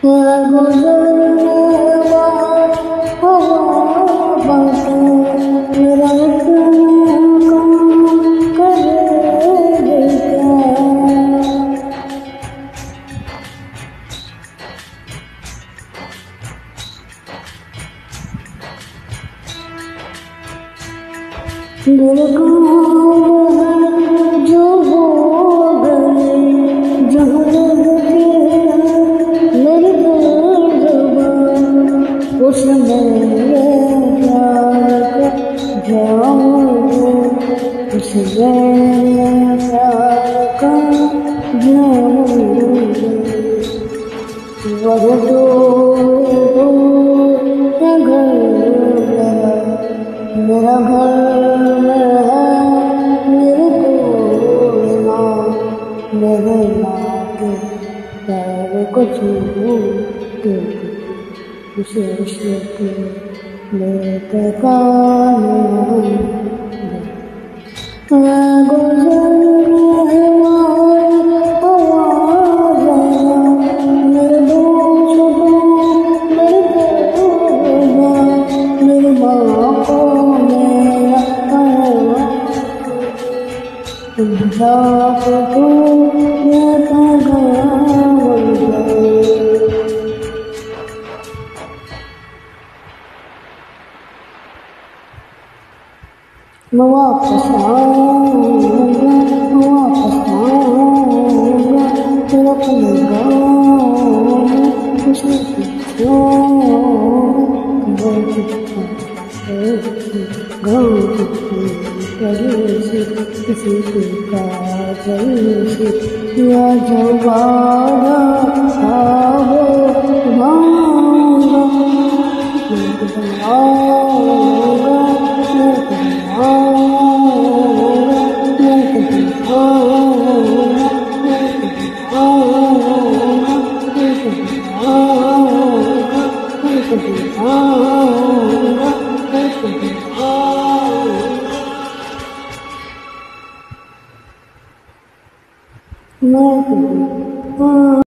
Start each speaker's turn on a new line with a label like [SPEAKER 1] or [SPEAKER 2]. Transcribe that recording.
[SPEAKER 1] मेरे गाँव है जो हो गए जहाँ लगते मेरे दरबार उस मेरे प्यार का जाऊँ उस मेरे प्यार का जाऊँ वह तो घर मेरा घर मेरे माँ के पैर को छू के उसे के लेकर मैं वापस आऊँगा तेरा अपने गाँव किसी के काज या जवाना आवो मैं